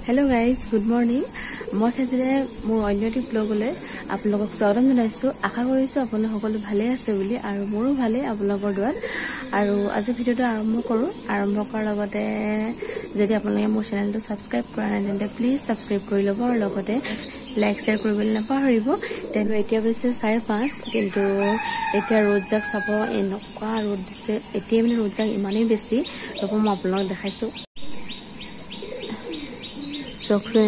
hello guys good morning मैं खेजिले मोर अन्यटी ब्लगले आपलोगक स्वागत जनाइছো आशा करिছো आपन सकलो भाले আছে বুলি আৰু মোৰো ভালে आपलोगर দুৱাৰ আৰু আজি ভিডিওটো আৰম্ভ কৰো আৰম্ভ কৰাৰ লগতে যদি আপোনালোকে মোৰ চেনেলটো সাবস্ক্ৰাইব কৰা নাই তেন্তে প্লিজ সাবস্ক্ৰাইব কৰি লব আৰু লগতে লাইক শেয়াৰ কৰিবলৈ নাপাহৰিব তেনে এতিয়া হৈছে 5:30 কিন্তু এতিয়া ৰ'দ জাক চাব এনেকুৱা ৰ'দ দিছে এতিয়া মানে ৰ'দ জাক ইমানেই বেছি ৰব মই আপোনালোকক দেখাইছো চকছে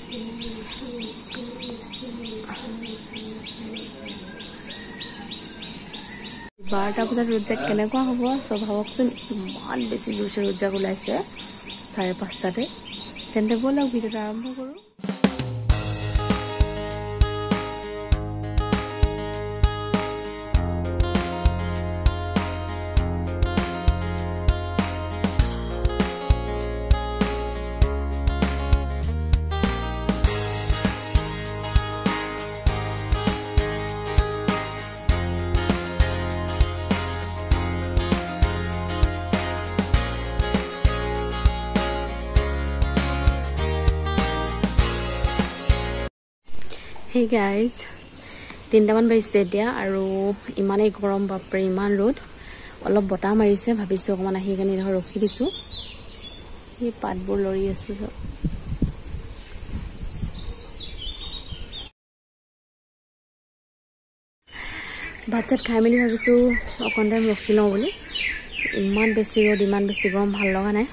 बारटा बजात र'द जाक केनेকুৱা হ'ব সব ভাবকচোন ইমান বেছি জোৰছে ৰ'দ জাক ওলাইছে 5:30টাতে তেন্তে বলক ভিডিওটো আৰম্ভ কৰো Hey guys, 3টামান বাজিছে এতিয়া আৰু ইমানেই গৰম বাপৰে ইমান ৰ'দ অলপ বতাহ মাৰিছে ভাবিছো অকমান আহি কেনে ধৰ ৰখি দিছো এই পাতবোৰ লৰি আছে ভাত খাই মেলি ভাবিছো অকণ টাইম ৰখি লওঁ বুলি ইমান বেছি ৰ'দ ইমান বেছি গৰম ভাল লগা নাই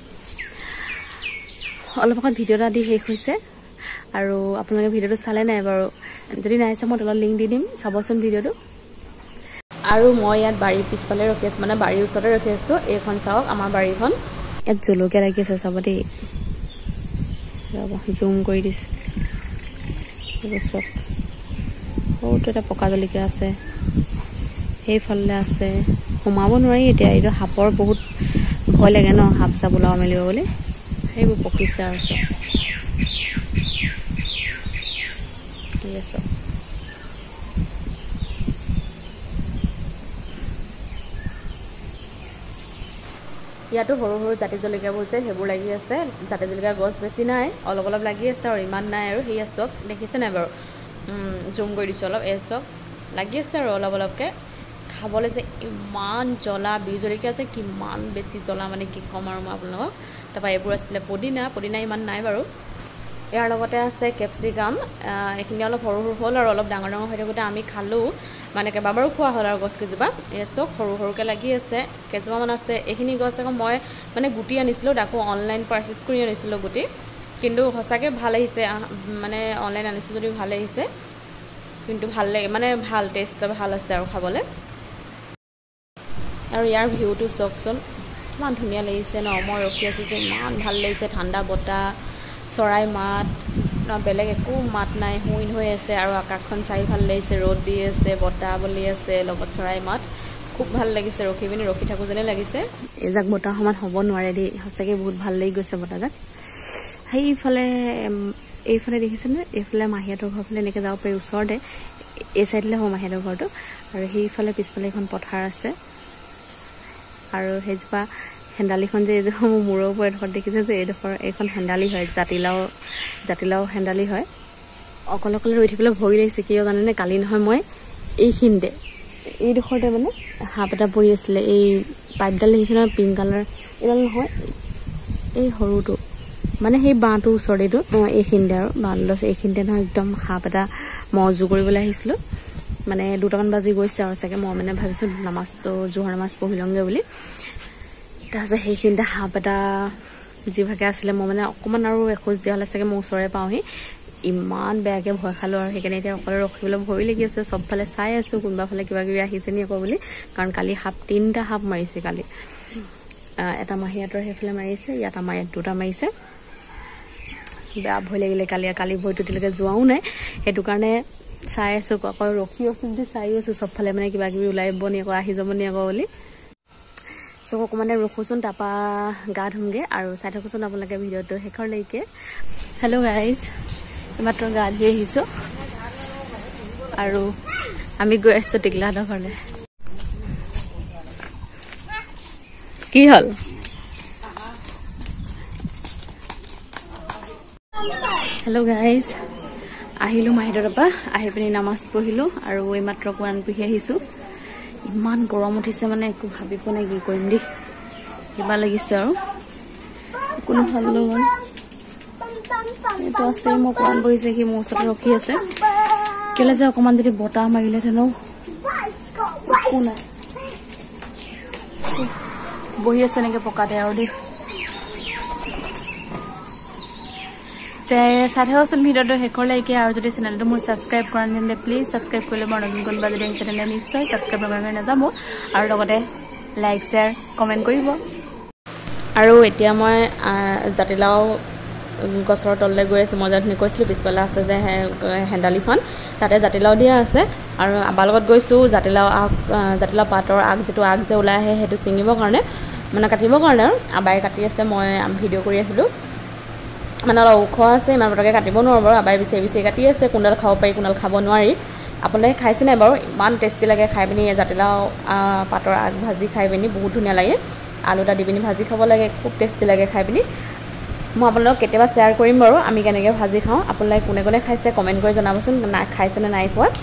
অলপ আগত ভিডিওটা দি শেষ হৈছে আৰু আপোনালোকে ভিডিওটো চালে নাই বাৰু যদি নাই চাই মই তলত লিংক দি দিম চাবচোন ভিডিওটো আৰু মই ইয়াত বাৰীৰ পিছফালে ৰখি আছো মানে বাৰীৰ ওচৰতে ৰখি আছো এইখন চাওক আমাৰ বাৰীখন ইয়াত জলকীয়া লাগি আছে চাব দেই ৰব জুম কৰি দিছো বহুত এটা পকা জলকীয়া আছে সেইফালে আছে সোমাব নোৱাৰি এতিয়া এইটো সাপৰ বহুত ভয় লাগে ন সাপ চাপ ওলাব মেলিব বুলি সেইবোৰ পকিছে আৰু ইয়াতো সৰু সৰু জাতি জলকীয়াবোৰ যে হেবোৰ লাগি আছে জাতি জলকীয়া গছ বেছি নাই অলপ অলপ লাগি আছে আৰু ইমান নাই আৰু হেই আসক দেখিছে নাই বাৰু জুম কৰি দিছো অলপ এসক লাগি আছে আৰু অলপ অলপকে খাবলে যে ইমান জ্বলা বি জলকীয়া যে কিমান বেছি জ্বলা মানে কি কম আৰু মই আপোনালোকক তাপা এইবোৰ আছিল পদিনা ইমান নাই বাৰু ইয়াৰ লগতে আছে ক্যাপসিকাম এখিনি অলপ সৰু সৰু হল আৰু অলপ ডাঙৰ ডাঙৰ হৈ থাকোতে আমি খালো মানে কেবাবাৰো খোৱা হল আৰু গছ কিজোপা এসক সৰু সৰুকে লাগি আছে কেজোমান আছে এখিনি গছ আকৌ মই মানে গুটি আনিছিলো ডাকো অনলাইন পাৰচেজ কৰি আনিছিলো গুটি কিন্তু হসাকে ভাল আহিছে মানে অনলাইন আনিছো যদি ভাল আহিছে কিন্তু ভাল লাগে মানে ভাল টেষ্ট ভাল আছে আৰু খাবলে আৰু ইয়াৰ ভিউটো চকচোন কিমান ধুনীয়া লাগিছে ন মই ৰখি আছো যে ইমান ভাল লাগিছে ঠাণ্ডা বতাহ চৰাই মাত না বেলেগ একো মাত নাই হুইন হৈ আছে আৰু আকাশখন চাই ভাল লাগিছে ৰ'দ দি আছে বতাহ বলি আছে লগত চৰাই মাত খুব ভাল লাগিছে ৰখি থাকো যেনে লাগিছে এজাক বতাহ সমান হ'ব নোৱাৰে দেই হসাকে বহুত ভাল লাগি গৈছে বতাহজাক এইফালে দেখিছেনে এইফালে মাহিয়াতৰ ঘৰফালে এনেকে যাব পাৰি ওচৰতে এই সাইডলে হ'ব মাহিয়াতৰ ঘৰটো আৰু সেইফালে পিছফালে এখন পথাৰ আছে আৰু হেজপা হেন্দালিখন যে এই মূৰৰ ওপৰত ধৰ দেখিছে যে এইখন হেন্দালি হয় জাতিলাও হেন্দালি হয় অকল ৰৈ থাকিলে ভয় লাগিছে কিয় জানেনে কালি নহয় মই এইখিনতে এই দুখৰতে মানে হাপ এটা পৰি আছিলে এই পাইপডাল দেখিছে না পিংক কালাৰ এডাল নহয় এই সৰুটো মানে সেই বাঁটো ওচৰতেটো এইখিনতে আৰু বাঁডাল এইখিনতে নহয় একদম হাপ এটা মজু কৰিবলৈ আহিছিলো মানে 2টামান বাজি গৈছে আৰু চাগে মই মানে ভাবিছো নামাজটো জোহৰ নামাজ পঢ়ি লংগে বুলি তাছে সেইখিনতে হাপ এটা জিভাকে আছিলে মই মানে অকমান আৰু এখোজ দিয়া হলে চাগে মই ওচৰে পাওহি ইমান বেয়াকে ভয় খালো আৰু সেইকাৰণে এতিয়া অকলে ৰখিবলৈ ভয় লাগি আছে সবফালে চাই আছো কোনবা ফালে কিবা কিবি আহিছে নি আকৌ বুলি কাৰণ কালি হাপ 3টা হাপ মাৰিছে কালি এটা মাহিয়াতৰ হেফলে মাৰিছে ইয়াত আমাৰ ইয়াত 2টা মাৰিছে বেয়া ভয় লাগিলে কালি ভয়টো তিলকে যোৱাও নাই হেতু কাৰণে চাই আছো আকৌ ৰখি আছো যে চাই আছো সবফালে মানে কিবা কিবি ওলাইব নি আকৌ আহি যাব নি আকৌ বুলি সো অকমানে ৰখোচোন তাপা গা ধুমগে আৰু চাই থাকোচোন আপোনালোকে ভিডিওটো শেষৰলৈকে হেল্ল' গাইজ মাত্ৰ গা ধুই আহিছো আৰু আমি গৈ আছো টিকলাহঁতৰ ঘৰলে কি হল Hello guys, আহিলো মাহিদৰ পৰা আহি পিনি নামাজ পঢ়িলো আৰু এই মাত্ৰ কোৰান পঢ়ি আহিছো ইমান গৰম উঠিছে মানে একো ভাবি পোৱা নাই কি কৰিম দি কিবা লাগিছে আৰু কোনো ভাল লগা এটা আছে মই কোৰান পঢ়িছে কি মোৰ ওচৰত ৰখি আছে কেলে যে অকমান যদি বতাহ মাৰিলে থেনো কোনা বহি আছে নেকি পকাতে আৰু দি সাধাৰণ ভিডিওটো হেকৰলৈকে আৰু যদি চেনেলটো মোৰ সাবস্ক্ৰাইব কৰা নাই প্লিজ সাবস্ক্ৰাইব কৰিলে মই নতুন কোনবা যদি চেনেলটো নিশ্চয় সাবস্ক্ৰাইব নকৰিলে নাযাব আৰু লগতে লাইক শেয়াৰ কমেন্ট কৰিব আৰু এতিয়া মই জাতিলাও গছৰ তললৈ গৈ আছো মই যাতনি কৈছিলো পিছফালে আছে যে হেন্দালিখন তাতে জাতিলাও দিয়া আছে আৰু আবাৰ লগত গৈছো জাতিলাও পাতৰ আগ যেটো আগ যে ওলাই আহে হেতু চিঙিবৰ কাৰণে মানে কাটিবৰ কাৰণে আবাই কাটি আছে মই ভিডিও কৰি আছিলো মানে ওখ আছে ইমান পটকে কাটিব নোৱাৰো বাৰু আবাই বিচি কাটি আছে কোনডাল খাব পাৰি কোনডাল খাব নোৱাৰি আপোনালোকে খাইছে নাই বাৰু ইমান টেষ্টি লাগে খাই পিনি জাতিলাও পাতৰ আগ ভাজি খাই পিনি বহুত ধুনীয়া লাগে আলুটা দি পিনি ভাজি খাব লাগে খুব টেষ্টি লাগে খাই পিনি মই আপোনালোকক কেতিয়াবা শেয়াৰ কৰিম বাৰু আমি কেনেকৈ ভাজি খাওঁ আপোনালোকে কোনে কোনে খাইছে কমেন্ট কৰি জনাবচোন না খাইছে নে নাই খোৱা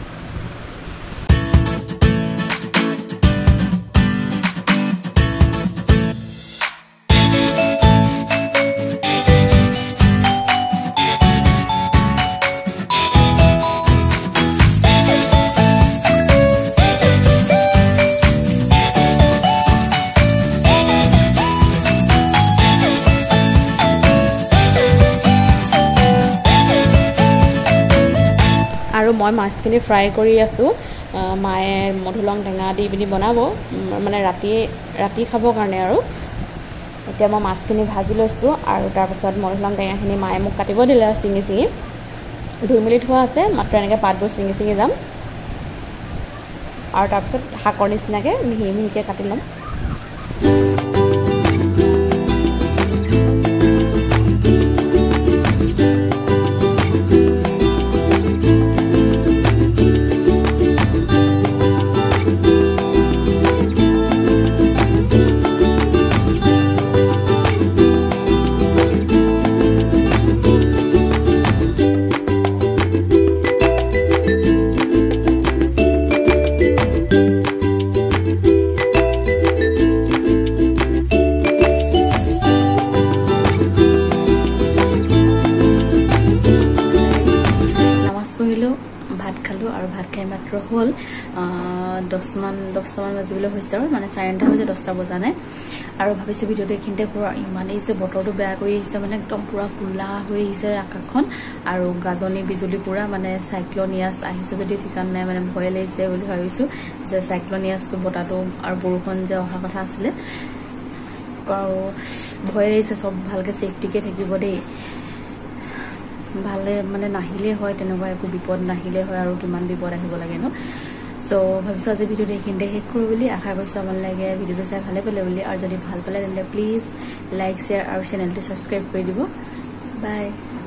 আৰু মই মাছখিনি ফ্ৰাই কৰি আছো মায়ে মধুলং টেঙা দি পিনি বনাব মানে ৰাতি খাব কাৰণে আৰু এতিয়া মই মাছখিনি ভাজি লৈছো আৰু তাৰ পাছত মধুলং টেঙাখিনি মায়ে মোক কাটিব দিলে চিঙি ধুই মিলি থোৱা আছে মাত্ৰ এনেকৈ পাতবোৰ চিঙি যাম আৰু তাৰ পাছত শাকৰ নিচিনাকৈ মিহিকৈ কাটি ল'ম ভাত খালো আৰু ভাত খাই মাত্ৰ হল 10 মান বাজিবলৈ হৈছে আৰু মানে 9:30 হৈছে 10টা বজা নাই আৰু ভাবিছো ভিডিওটো এখিনতে পুৰা ইমানেই যে বতৰটো বেয়া কৰি আহিছে মানে একদম পুৰা কুলা হৈ আহিছে আকাশখন আৰু গাজনি বিজুলী পুৰা মানে সাইক্লোনিয়াস আহিছে যদি ঠিকান নাই মানে ভয় লাগিছে বুলি ভাবিছো যে সাইক্লোনিয়াসটো বতাহটো আৰু বৰষুণ যে অহা কথা আছিল আৰু ভয় লাগিছে সব ভালকে সেফটিকে থাকিব দেই ভালে মানে নাহিলে হয় তেনেকুৱা একো বিপদ নাহিলে হয় আৰু কিমান বিপদ আহিব লাগে ন সো ভাবিছো আজি ভিডিওটো এখিনতে শেষ কৰো বুলি আশা কৰিছো আপোনালোকে ভিডিওটো চাই ভালে পালে বুলি আৰু যদি ভাল পালে তেন্তে প্লিজ লাইক শেয়াৰ আৰু চেনেলটো সাবস্ক্ৰাইব কৰি দিব বাই